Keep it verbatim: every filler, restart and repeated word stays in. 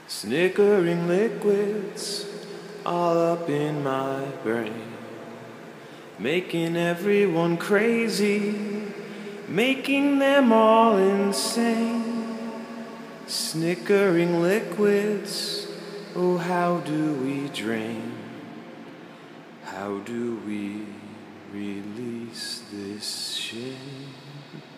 Snickering liquids all up in my brain, making everyone crazy, making them all insane. Snickering liquids, oh how do we drain? How do we release this shame?